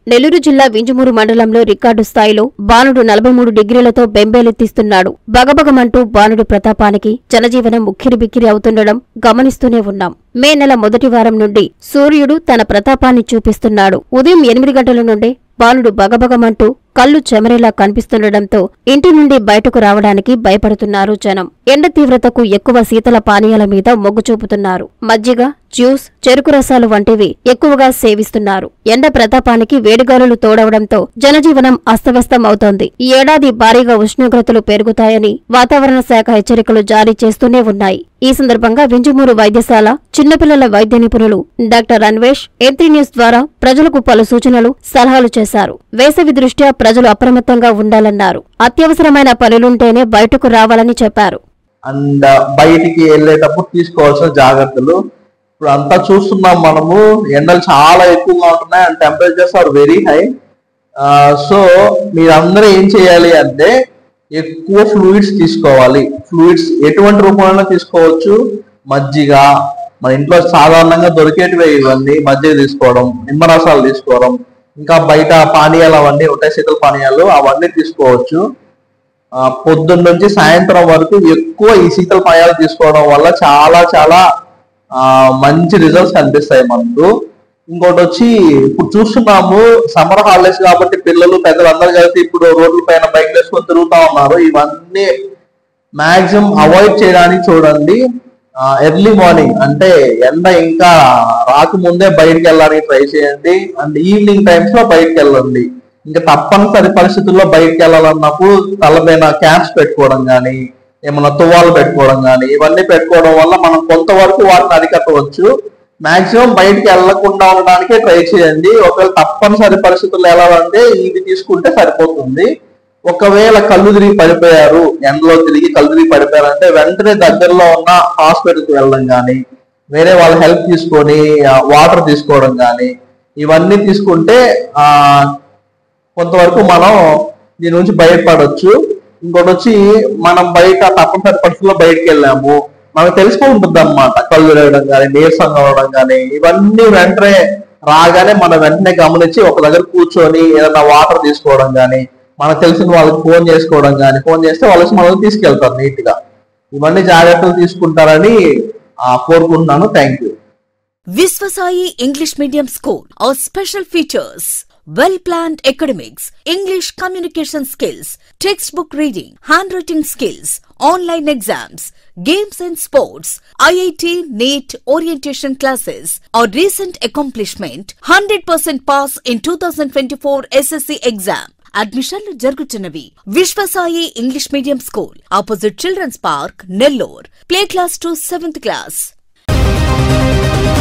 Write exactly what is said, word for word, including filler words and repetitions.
నెల్లూరు జిల్లా వింజమూరు మండలంలో రికార్డు స్థాయిలో బాణుడు నలభై మూడు డిగ్రీలతో బెంబేలెత్తిస్తున్నాడు. బగబగమంటూ బాణుడు ప్రతాపానికి జనజీవనం ఉక్కిరిబిక్కిరి అవుతుండడం గమనిస్తూనే ఉన్నాం. మే నెల మొదటి వారం నుండి సూర్యుడు తన ప్రతాపాన్ని చూపిస్తున్నాడు. ఉదయం ఎనిమిది గంటల నుండే బాణుడు బగబగమంటూ కళ్ళు చెమరేలా కనిపిస్తుండటంతో ఇంటి నుండి బయటకు రావడానికి భయపడుతున్నారు జనం. ఎండ తీవ్రతకు ఎక్కువ శీతల పానీయాల మీద మొగ్గు చూపుతున్నారు. మజ్జిగ, జ్యూస్, చెరుకు రసాలు వంటివి ఎక్కువగా సేవిస్తున్నారు. ఎండ ప్రతాపానికి వేడిగాలులు తోడవడంతో జనజీవనం అస్తవ్యస్తం అవుతోంది. ఈ ఏడాది భారీగా ఉష్ణోగ్రతలు పెరుగుతాయని వాతావరణ శాఖ హెచ్చరికలు జారీ చేస్తూనే ఉన్నాయి. ఈ సందర్భంగా వింజమూరు వైద్యశాల చిన్నపిల్లల వైద్య నిపుణులు డాక్టర్ అన్వేష్ ఏత్రీ న్యూస్ ద్వారా ప్రజలకు పలు సూచనలు, సలహాలు చేశారు. వేసవి దృష్ట్యా ప్రజలు అప్రమత్తంగా ఉండాలన్నారు. అత్యవసరమైన పనులుంటేనే బయటకు రావాలని చెప్పారు. అండ్ బయటికి వెళ్ళేటప్పుడు తీసుకోవాల్సిన జాగ్రత్తలు ఇప్పుడు అంతా చూస్తున్నాం. మనము ఎండలు చాలా ఎక్కువగా ఉంటున్నాయి and temperatures are very high. So మీరందరూ ఏం చేయాలి అంటే ఎక్కువ ఫ్లూయిడ్స్ తీసుకోవాలి. ఫ్లూయిడ్స్ ఎటువంటి రూపంలో తీసుకోవచ్చు. మజ్జిగ, మన ఇంట్లో సాధారణంగా దొరికేటివే ఇవన్నీ. మజ్జిగ తీసుకోవడం, నిమ్మరసాలు తీసుకోవడం, ఇంకా బయట పానీయాలు అవన్నీ ఉంటాయి, శీతల పానీయాలు అవన్నీ తీసుకోవచ్చు. పొద్దున్న నుంచి సాయంత్రం వరకు ఎక్కువ ఈ శీతల పానీయాలు తీసుకోవడం వల్ల చాలా చాలా మంచి రిజల్ట్స్ కనిపిస్తాయి మనకు. ఇంకోటి వచ్చి ఇప్పుడు చూస్తున్నాము సమ్మర్ హాలిడేస్ కాబట్టి పిల్లలు పెద్దలు అందరూ కలిసి ఇప్పుడు రోడ్ల పైన బైక్ వేసుకొని తిరుగుతా ఉన్నారు. ఇవన్నీ మాక్సిమం అవాయిడ్ చేయడానికి చూడండి. ఎర్లీ మార్నింగ్ అంటే ఎండ ఇంకా రాకముందే బయటకు వెళ్ళడానికి ట్రై చేయండి. అండ్ ఈవినింగ్ టైమ్స్ లో బయటకు వెళ్ళండి. ఇంకా తప్పనిసరి పరిస్థితుల్లో బయటకు వెళ్ళాలన్నప్పుడు తలపైన క్యాప్స్ పెట్టుకోవడం కానీ, ఏమన్నా తువ్వాలు పెట్టుకోవడం కానీ ఇవన్నీ పెట్టుకోవడం వల్ల మనం కొంతవరకు వాటిని అరికట్టవచ్చు. మాక్సిమం బయటికి వెళ్లకుండా ఉండడానికే ట్రై చేయండి. ఒకవేళ తప్పనిసరి పరిస్థితుల్లో వెళ్ళాలంటే ఇది తీసుకుంటే సరిపోతుంది. ఒకవేళ కళ్ళు తిరిగి పడిపోయారు, ఎండలో తిరిగి కళ్ళు తిరిగి పడిపోయారంటే వెంటనే దగ్గరలో ఉన్న హాస్పిటల్కి వెళ్ళడం కానీ, వేరే వాళ్ళ హెల్ప్ తీసుకొని వాటర్ తీసుకోవడం కానీ ఇవన్నీ తీసుకుంటే ఆ కొంతవరకు మనం దీని నుంచి బయటపడవచ్చు. ఇంకోటి వచ్చి మనం బయట తప్పనిసరి పరిస్థితుల్లో బయటకు వెళ్ళాము, మనకు తెలుసుకుంటుంది అన్నమాట. కళ్ళు తిరగడం కానీ, నీరసంగా అవడం కానీ ఇవన్నీ వెంటనే రాగానే మనం వెంటనే గమనించి ఒక దగ్గర కూర్చొని ఏదైనా వాటర్ తీసుకోవడం కానీ, మనకు తెలిసిన వాళ్ళకి ఫోన్ చేసుకోవడం కానీ, ఫోన్ చేస్తే వాళ్ళకి మనం తీసుకెళ్తారు నీట్ గా. ఇవన్నీ జాగ్రత్తలు తీసుకుంటారని కోరుకుంటున్నాను. Thank you. Viswasai English Medium School. Our special features: well-planned academics, English communication skills, textbook reading, handwriting skills, online exams, games and sports, I I T, NEET, orientation classes. Our recent accomplishment: one hundred percent pass in twenty twenty-four S S C exam. అడ్మిషన్లు జరుగుతున్నవి. Viswasai English medium school, opposite children's park, Nellore. Play class to seventh class.